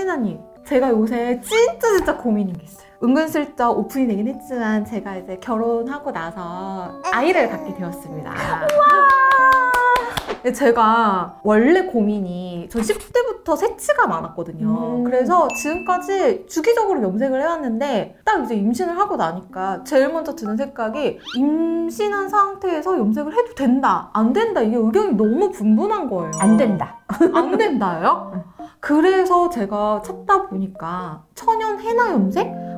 혜나님, 제가 요새 진짜 고민인 게 있어요. 은근슬쩍 오픈이 되긴 했지만 제가 이제 결혼하고 나서 아이를 갖게 되었습니다. 제가 원래 고민이 전 10대부터 새치가 많았거든요. 그래서 지금까지 주기적으로 염색을 해왔는데 딱 이제 임신을 하고 나니까 제일 먼저 드는 생각이 임신한 상태에서 염색을 해도 된다, 안 된다, 이게 의견이 너무 분분한 거예요. 안 된다. 안 된다요? 그래서 제가 찾다 보니까 천연 헤나 염색?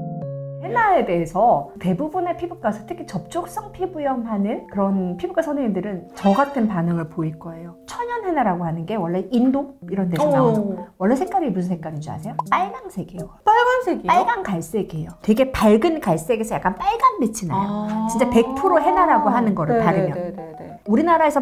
헤나에 대해서 대부분의 피부과에서 특히 접촉성 피부염 하는 그런 피부과 선생님들은 저 같은 반응을 보일 거예요. 천연 헤나라고 하는 게 원래 인도 이런 데서 나오죠. 원래 색깔이 무슨 색깔인 줄 아세요? 빨강색이에요. 빨간색이요? 빨간 갈색이에요. 되게 밝은 갈색에서 약간 빨간 빛이 나요. 진짜 100% 헤나라고 하는 거를 바르면. 우리나라에서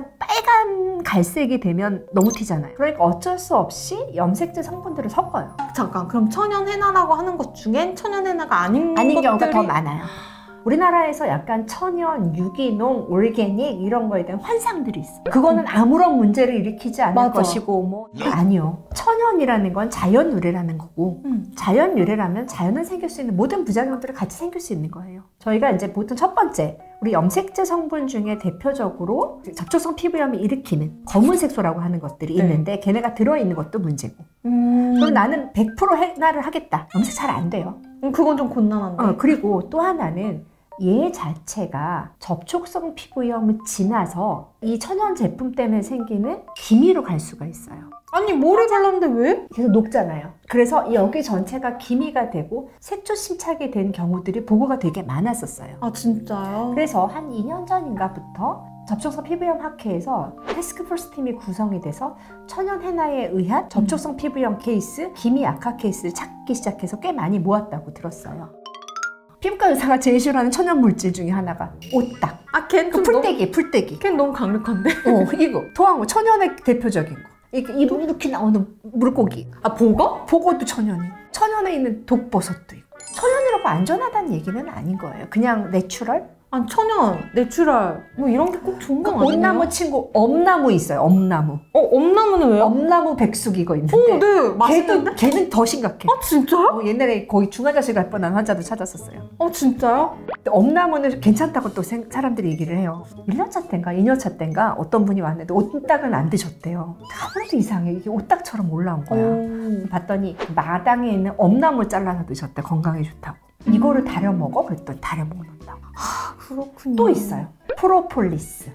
빨간 갈색이 되면 너무 튀잖아요. 그러니까 어쩔 수 없이 염색제 성분들을 섞어요. 잠깐, 그럼 천연 헤나라고 하는 것 중엔 천연 헤나가 아닌 경우가 더 많아요. 우리나라에서 약간 천연, 유기농, 올게닉 이런 거에 대한 환상들이 있어요. 그거는 아무런 문제를 일으키지 않을 것이고 뭐 아니요. 천연이라는 건 자연 유래라는 거고 자연 유래라면 자연은 생길 수 있는 모든 부작용들이 같이 생길 수 있는 거예요. 저희가 이제 보통 첫 번째 우리 염색제 성분 중에 대표적으로 접촉성 피부염을 일으키는 검은 색소라고 하는 것들이 있는데 걔네가 들어있는 것도 문제고 그럼 나는 100% 헤나를 하겠다. 염색 잘 안 돼요. 그건 좀 곤란한데. 그리고 또 하나는 얘 자체가 접촉성 피부염을 지나서 이 천연 제품 때문에 생기는 기미로 갈 수가 있어요. 아니 머리 발랐는데 왜? 계속 녹잖아요. 그래서 여기 전체가 기미가 되고 색조 침착이 된 경우들이 보고가 되게 많았었어요. 아 진짜요? 그래서 한 2년 전인가부터 접촉성 피부염 학회에서 태스크포스 팀이 구성이 돼서 천연 헤나에 의한 접촉성 피부염 케이스, 기미 악화 케이스를 찾기 시작해서 꽤 많이 모았다고 들었어요. 피부과 의사가 제일 싫어하는 천연 물질 중에 하나가 오딱. 아, 걘 좀 풀떼기, 풀떼기. 걘 너무 강력한데? 이거 토항우 천연의 대표적인 거. 이렇게 나오는 물고기. 아, 보거? 보거도 천연이. 천연에 있는 독버섯도 있고. 천연이라고 안전하다는 얘기는 아닌 거예요. 그냥 내추럴? 아니 천연, 내추럴 뭐 이런 게 꼭 좋은 건 아니에요? 온나무 친구, 엄나무 있어요. 엄나무. 엄나무는 왜요? 엄나무 백숙 이거 있는데 네, 맛있는데? 걔는 더 심각해. 아 진짜요? 옛날에 거의 중환자실 갈 뻔한 환자도 찾았었어요. 진짜요? 근데 엄나무는 괜찮다고 또 사람들이 얘기를 해요. 1년차 때인가 2년차 때인가 어떤 분이 왔는데 오딱은 안 드셨대요. 아무래도 이상해. 이게 오딱처럼 올라온 거야. 봤더니 마당에 있는 엄나무 잘라서 드셨대. 건강에 좋다고. 이거를 다려 먹어? 그랬더니 다려 먹는다고. 그렇군요. 또 있어요. 프로폴리스.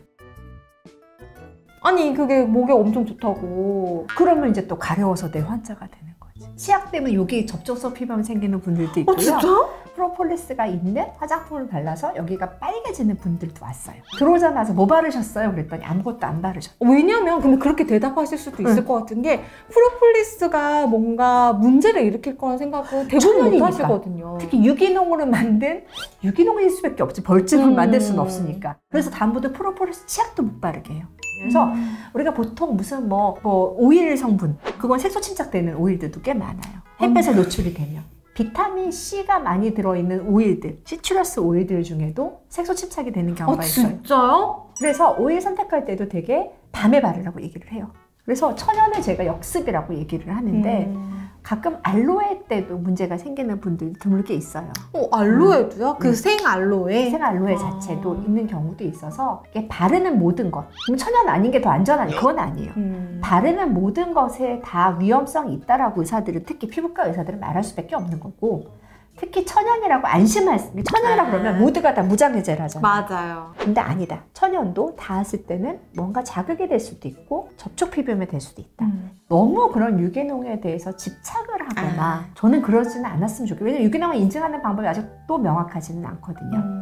아니 그게 목에 엄청 좋다고. 그러면 이제 또 가려워서 내 환자가 되는 거지. 치약 때문에 여기 접촉성 피부염 생기는 분들도 있고요. 진짜? 프로폴리스가 있는 화장품을 발라서 여기가 빨개지는 분들도 왔어요. 들어오자마자 뭐 바르셨어요? 그랬더니 아무것도 안 바르셨어요. 왜냐면 근데 그렇게 대답하실 수도 있을 것 같은 게 프로폴리스가 뭔가 문제를 일으킬 거라는 생각은 대부분 못 하시거든요. 특히 유기농으로 만든 유기농일 수밖에 없지. 벌집을 만들 수는 없으니까. 그래서 다음부터 프로폴리스 치약도 못 바르게 해요. 그래서 우리가 보통 무슨 뭐 오일 성분, 그건 색소 침착되는 오일들도 꽤 많아요. 햇볕에 노출이 되면. 비타민 C가 많이 들어있는 오일들, 시트러스 오일들 중에도 색소 침착이 되는 경우가 있어요. 진짜요? 그래서 오일 선택할 때도 되게 밤에 바르라고 얘기를 해요. 그래서 천연을 제가 역습이라고 얘기를 하는데 가끔 알로에 때도 문제가 생기는 분들이 드물게 있어요. 알로에도요? 그 생알로에? 생알로에 자체도 있는 경우도 있어서 이게 바르는 모든 것, 천연 아닌 게 더 안전하니 그건 아니에요. 바르는 모든 것에 다 위험성이 있다라고 의사들은, 특히 피부과 의사들은 말할 수밖에 없는 거고, 특히 천연이라고 안심할 수, 천연이라고 그러면 모두가 다 무장해제를 하잖아요. 맞아요. 근데 아니다. 천연도 닿았을 때는 뭔가 자극이 될 수도 있고 접촉 피부염이 될 수도 있다. 너무 그런 유기농에 대해서 집착을 하거나 저는 그러지는 않았으면 좋겠어요. 왜냐면 유기농을 인증하는 방법이 아직도 명확하지는 않거든요.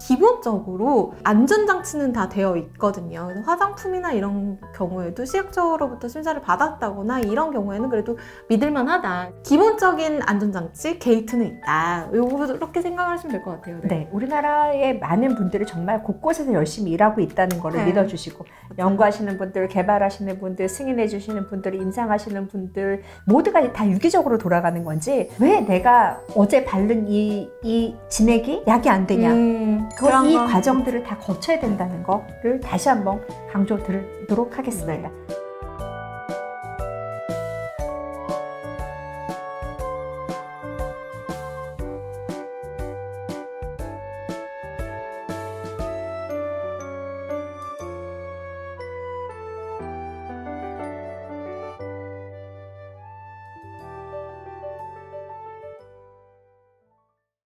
기본적으로 안전장치는 다 되어 있거든요. 그래서 화장품이나 이런 경우에도 시약처로부터 심사를 받았다거나 이런 경우에는 그래도 믿을만하다. 기본적인 안전장치, 게이트는 있다. 이렇게 생각하시면 될 것 같아요. 네, 우리나라의 많은 분들이 정말 곳곳에서 열심히 일하고 있다는 거를 믿어주시고, 연구하시는 분들, 개발하시는 분들, 승인해 주시는 분들, 임상하시는 분들 모두가 다 유기적으로 돌아가는 건지, 왜 내가 어제 바른 이 진액이 약이 안 되냐, 그건 이 과정들을 다 거쳐야 된다는 거를 다시 한번 강조드리도록 하겠습니다.